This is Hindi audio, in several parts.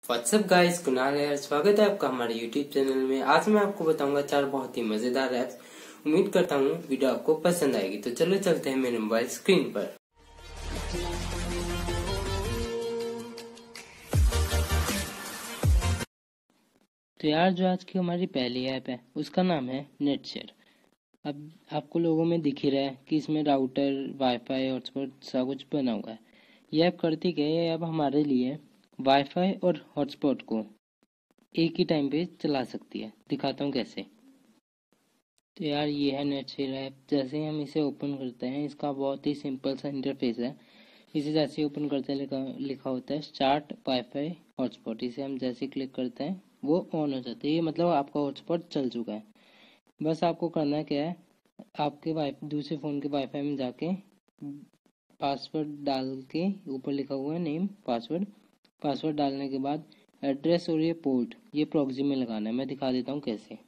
व्हाट्सअप गाइस, कुणाल है। स्वागत है आपका हमारे यूट्यूब चैनल में। आज मैं आपको बताऊंगा 4 बहुत ही मजेदार ऐप्स। उम्मीद करता हूँ वीडियो आपको पसंद आएगी। तो चलो चलते हैं मेरे मोबाइल स्क्रीन पर। तो यार, जो आज की हमारी पहली ऐप है उसका नाम है नेटशेयर। अब आपको लोगों में दिख ही रहा है कि इसमें राउटर, वाईफाई, हॉटस्पॉट सब कुछ बना हुआ है। यह ऐप करती क्या है? ये ऐप हमारे लिए वाईफाई और हॉटस्पॉट को एक ही टाइम पे चला सकती है। दिखाता हूँ कैसे। तो यार, ये है नेटशेयर ऐप। जैसे ही हम इसे ओपन करते हैं, इसका बहुत ही सिंपल सा इंटरफेस है। इसे जैसे ही ओपन करते हैं लिखा होता है स्टार्ट वाईफाई हॉटस्पॉट। इसे हम जैसे ही क्लिक करते हैं वो ऑन हो जाता है। ये मतलब आपका हॉटस्पॉट चल चुका है। बस आपको करना क्या है, आपके दूसरे फ़ोन के वाईफाई में जाके पासवर्ड डाल के, ऊपर लिखा हुआ है नेम पासवर्ड डालने के बाद एड्रेस और ये पोर्ट, ये प्रॉक्सी में लगाना है। मैं दिखा देता हूँ कैसे।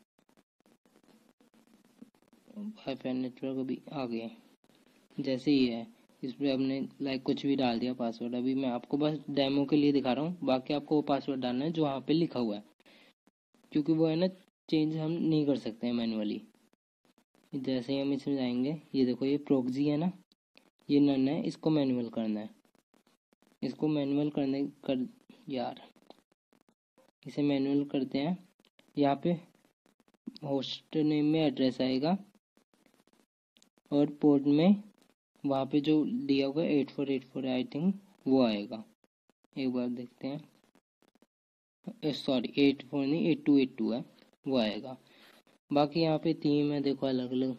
वाईफाई नेटवर्क अभी आ गया। जैसे ही है, इस पर हमने कुछ भी डाल दिया पासवर्ड। अभी मैं आपको बस डेमो के लिए दिखा रहा हूँ। बाकी आपको वो पासवर्ड डालना है जो वहाँ पे लिखा हुआ है, क्योंकि वो है ना, चेंज हम नहीं कर सकते हैं मैनुअली। जैसे ही हम इसमें जाएंगे, ये देखो, ये प्रॉक्सी है ना, ये नन है, इसको मैनुअल करना है। इसको मैनुअल यार, इसे मैनुअल करते हैं। यहाँ पे होस्ट नेम में एड्रेस आएगा और पोर्ट में वहाँ पे जो दिया हुआ है 8484 आई थिंक वो आएगा। एक बार देखते हैं। सॉरी, 84 नहीं, 8282 है, वो आएगा। बाकी यहाँ पे थीम है, देखो अलग अलग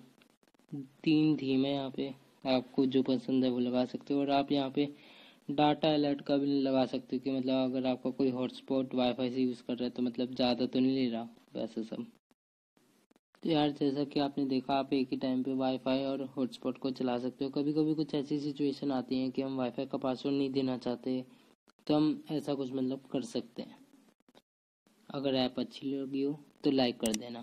3 थीम है। यहाँ पे आपको जो पसंद है वो लगा सकते हो। और आप यहाँ पे डाटा अलर्ट का भी लगा सकते हो कि मतलब अगर आपका कोई हॉटस्पॉट वाईफाई से यूज़ कर रहा है तो मतलब ज़्यादा तो नहीं ले रहा, वैसे सब। तो यार, जैसा कि आपने देखा, आप एक ही टाइम पे वाईफाई और हॉटस्पॉट को चला सकते हो। कभी कभी कुछ ऐसी सिचुएशन आती है कि हम वाईफाई का पासवर्ड नहीं देना चाहते, तो हम ऐसा कुछ मतलब कर सकते हैं। अगर ऐप अच्छी लगी हो तो लाइक कर देना।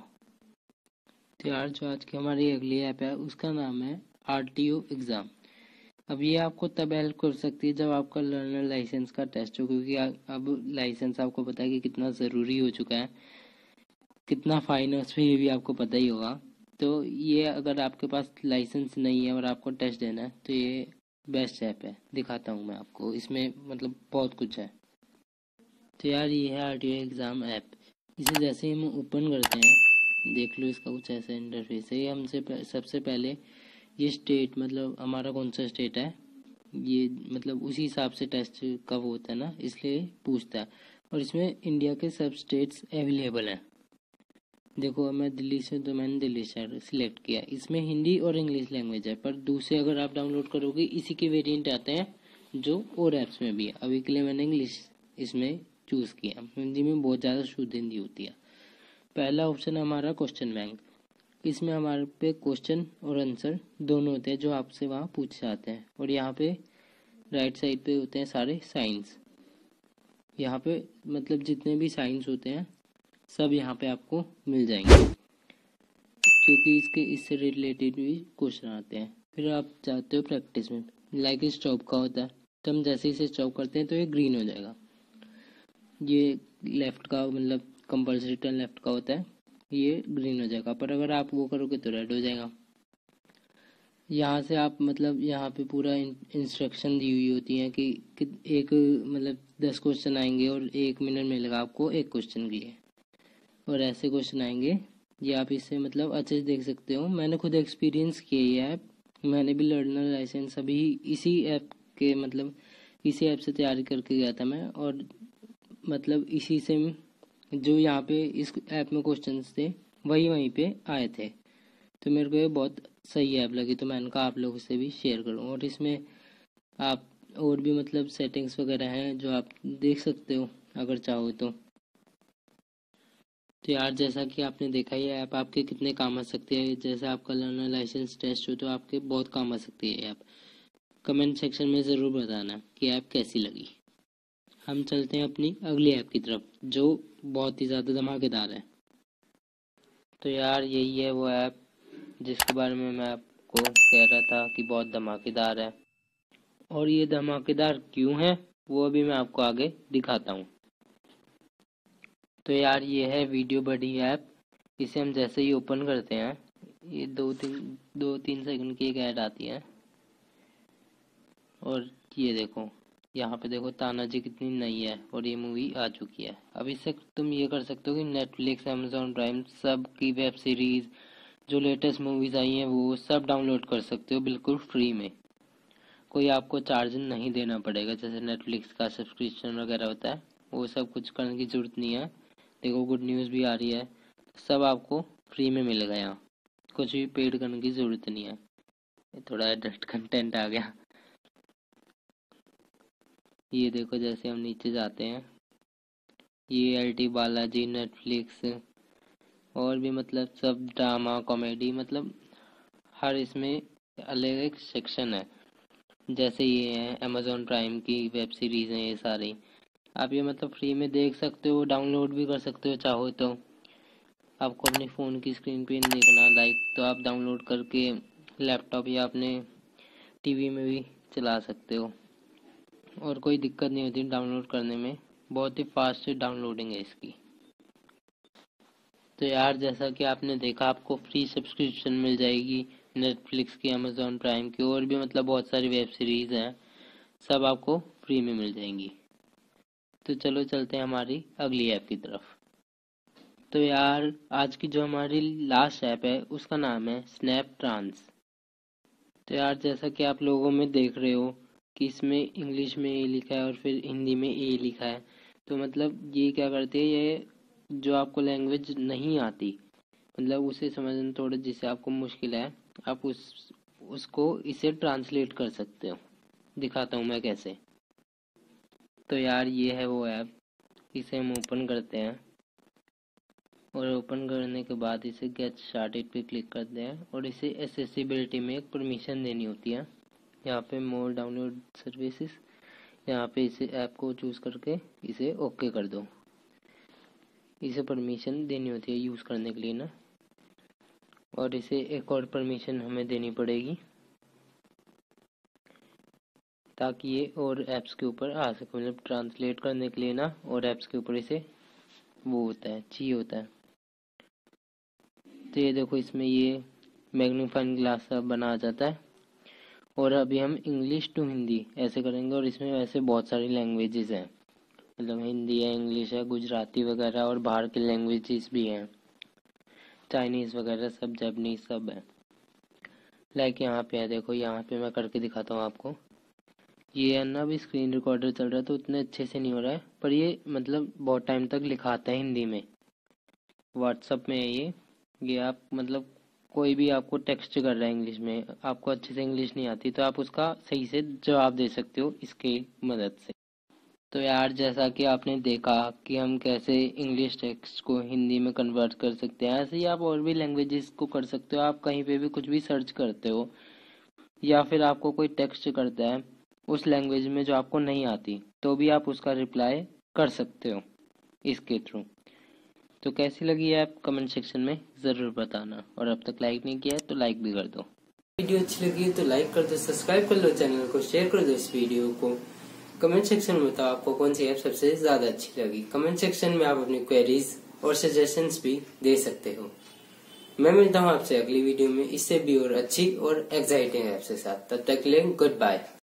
तो यार, जो आज की हमारी अगली ऐप है उसका नाम है RTO एग्ज़ाम। अब ये आपको तब हेल्प कर सकती है जब आपका लर्नर लाइसेंस का टेस्ट हो, क्योंकि अब लाइसेंस आपको पता है कि कितना ज़रूरी हो चुका है, कितना फाइन है उस पर, ये भी आपको पता ही होगा। तो ये अगर आपके पास लाइसेंस नहीं है और आपको टेस्ट देना है तो ये बेस्ट ऐप है। दिखाता हूँ मैं आपको, इसमें मतलब बहुत कुछ है। तो यार, ये है RTO एग्ज़ाम ऐप। इसे जैसे ही हम ओपन करते हैं, देख लो इसका कुछ ऐसा इंटरफेस है। ये हमसे सबसे पहले ये स्टेट, मतलब हमारा कौन सा स्टेट है, ये मतलब उसी हिसाब से टेस्ट का वो होता है ना, इसलिए पूछता है। और इसमें इंडिया के सब स्टेट्स अवेलेबल हैं। देखो, मैं दिल्ली से, तो मैंने दिल्ली शहर सिलेक्ट किया। इसमें हिंदी और इंग्लिश लैंग्वेज है, पर दूसरे अगर आप डाउनलोड करोगे इसी के वेरिएंट आते हैं जो और ऐप्स में भी है। अभी के लिए मैंने इंग्लिश इसमें चूज़ किया। हिंदी में बहुत ज़्यादा शुद्ध हिंदी होती है। पहला ऑप्शन है हमारा क्वेश्चन बैंक। इसमें हमारे पे क्वेश्चन और आंसर दोनों होते हैं जो आपसे वहाँ पूछे जाते हैं। और यहाँ पे राइट साइड पे होते हैं सारे साइंस। यहाँ पे मतलब जितने भी साइंस होते हैं सब यहाँ पे आपको मिल जाएंगे, क्योंकि इससे रिलेटेड भी क्वेश्चन आते हैं। फिर आप जाते हो प्रैक्टिस में, स्टॉप का होता है। तो हम जैसे इसे स्टॉप करते हैं तो ये ग्रीन हो जाएगा। ये लेफ्ट का मतलब कंपल्सरी टर्न लेफ्ट का होता है, ये ग्रीन हो जाएगा। पर अगर आप वो करोगे तो रेड हो जाएगा। यहाँ से आप मतलब यहाँ पे पूरा इंस्ट्रक्शन दी हुई होती है कि एक मतलब 10 क्वेश्चन आएंगे और 1 मिनट मिलेगा आपको एक क्वेश्चन के लिए, और ऐसे क्वेश्चन आएंगे। ये आप इससे मतलब अच्छे से देख सकते हो। मैंने खुद एक्सपीरियंस किया ये ऐप। मैंने भी लर्नर लाइसेंस अभी इसी ऐप के मतलब इसी ऐप से तैयारी करके गया था मैं। और मतलब इसी से जो यहाँ पे इस ऐप में क्वेश्चंस थे वही वहीं पे आए थे। तो मेरे को ये बहुत सही ऐप लगी, तो मैंने कहा आप लोगों से भी शेयर करूँ। और इसमें आप और भी मतलब सेटिंग्स वगैरह हैं जो आप देख सकते हो अगर चाहो तो। यार, जैसा कि आपने देखा, ये ऐप आपके कितने काम आ सकती है। जैसे आपका लर्नर लाइसेंस टेस्ट हो तो आपके बहुत काम आ सकती है ऐप। कमेंट सेक्शन में ज़रूर बताना कि ऐप कैसी लगी। हम चलते हैं अपनी अगली ऐप की तरफ जो बहुत ही ज़्यादा धमाकेदार है। तो यार, यही है वो ऐप जिसके बारे में मैं आपको कह रहा था कि बहुत धमाकेदार है। और ये धमाकेदार क्यों है वो अभी मैं आपको आगे दिखाता हूँ। तो यार ये है वीडियो बडी ऐप। इसे हम जैसे ही ओपन करते हैं, ये दो तीन सेकंड की एक ऐड आती है। और ये देखो, यहाँ पे देखो तानाजी कितनी नई है और ये मूवी आ चुकी है। अब इससे तुम ये कर सकते हो कि नेटफ्लिक्स, अमेजोन प्राइम सब की वेब सीरीज, जो लेटेस्ट मूवीज आई हैं वो सब डाउनलोड कर सकते हो बिल्कुल फ्री में। कोई आपको चार्ज नहीं देना पड़ेगा, जैसे नेटफ्लिक्स का सब्सक्रिप्शन वगैरह होता है, वो सब कुछ करने की ज़रूरत नहीं है। देखो गुड न्यूज़ भी आ रही है, सब आपको फ्री में मिलेगा यहाँ, कुछ भी पेड करने की ज़रूरत नहीं है। थोड़ा एडल्ट कंटेंट आ गया। ये देखो जैसे हम नीचे जाते हैं, ये LT बालाजी, नेटफ्लिक्स और भी मतलब सब ड्रामा कॉमेडी, मतलब हर इसमें अलग एक सेक्शन है। जैसे ये है अमेजोन प्राइम की वेब सीरीज हैं ये सारी, आप ये मतलब फ्री में देख सकते हो, डाउनलोड भी कर सकते हो चाहो तो। आपको अपने फ़ोन की स्क्रीन पे नहीं देखना लाइक, तो आप डाउनलोड करके लैपटॉप या अपने टीवी में भी चला सकते हो और कोई दिक्कत नहीं होती डाउनलोड करने में, बहुत ही फास्ट डाउनलोडिंग है इसकी। तो यार जैसा कि आपने देखा, आपको फ्री सब्सक्रिप्शन मिल जाएगी नेटफ्लिक्स की, अमेजोन प्राइम की, और भी मतलब बहुत सारी वेब सीरीज़ हैं, सब आपको फ्री में मिल जाएंगी। तो चलो चलते हैं हमारी अगली ऐप की तरफ। तो यार आज की जो हमारी लास्ट ऐप है उसका नाम है स्नैप ट्रांस। तो यार जैसा कि आप लोगों में देख रहे हो कि इसमें इंग्लिश में ए लिखा है और फिर हिंदी में ए लिखा है, तो मतलब ये क्या करते हैं, ये जो आपको लैंग्वेज नहीं आती, मतलब उसे समझना थोड़ा, जिससे आपको मुश्किल है, आप उसको इसे ट्रांसलेट कर सकते हो। दिखाता हूँ मैं कैसे। तो यार ये है वो ऐप, इसे हम ओपन करते हैं और ओपन करने के बाद इसे गेट स्टार्टेड पे क्लिक करते हैं और इसे एक्सेसिबिलिटी में एक परमिशन देनी होती है। यहाँ पे मोर डाउनलोड सर्विसेज, यहाँ पे इसे ऐप को चूज़ करके इसे ओके कर दो। इसे परमिशन देनी होती है यूज़ करने के लिए ना, और इसे एक और परमिशन हमें देनी पड़ेगी ताकि ये और ऐप्स के ऊपर आ सके, मतलब ट्रांसलेट करने के लिए ना, और ऐप्स के ऊपर इसे वो होता है, चाहिए होता है। तो ये देखो इसमें ये मैग्नीफाइंग ग्लास सा बना आ जाता है। और अभी हम इंग्लिश टू हिंदी ऐसे करेंगे, और इसमें वैसे बहुत सारी लैंग्वेजेस हैं, मतलब हिंदी है, इंग्लिश है, गुजराती वगैरह, और बाहर की लैंग्वेजेस भी हैं, चाइनीज़ वगैरह सब, जापानीज सब है। लाइक यहाँ पे है, देखो यहाँ पे मैं करके दिखाता हूँ आपको। ये है ना, अभी स्क्रीन रिकॉर्डर चल रहा है तो उतने अच्छे से नहीं हो रहा है, पर ये मतलब बहुत टाइम तक लिखाता है हिंदी में। व्हाट्सअप में है ये आप मतलब कोई भी आपको टेक्स्ट कर रहा है इंग्लिश में, आपको अच्छे से इंग्लिश नहीं आती, तो आप उसका सही से जवाब दे सकते हो इसके मदद से। तो यार जैसा कि आपने देखा कि हम कैसे इंग्लिश टेक्स्ट को हिंदी में कन्वर्ट कर सकते हैं, ऐसे ही आप और भी लैंग्वेजेस को कर सकते हो। आप कहीं पे भी कुछ भी सर्च करते हो, या फिर आपको कोई टेक्स्ट करता है उस लैंग्वेज में जो आपको नहीं आती, तो भी आप उसका रिप्लाई कर सकते हो इसके थ्रू। तो कैसी लगी ऐप कमेंट सेक्शन में ज़रूर बताना, और अब तक लाइक नहीं किया है तो लाइक भी कर दो। वीडियो अच्छी लगी तो लाइक कर दो, सब्सक्राइब कर लो चैनल को, शेयर कर दो इस वीडियो को। कमेंट सेक्शन में बताओ आपको कौन सी ऐप सबसे ज़्यादा अच्छी लगी। कमेंट सेक्शन में आप अपनी क्वेरीज और सजेशंस भी दे सकते हो। मैं मिलता हूँ आपसे अगली वीडियो में इससे भी और अच्छी और एक्साइटिंग ऐप के साथ। तब तक के लिए गुड बाय।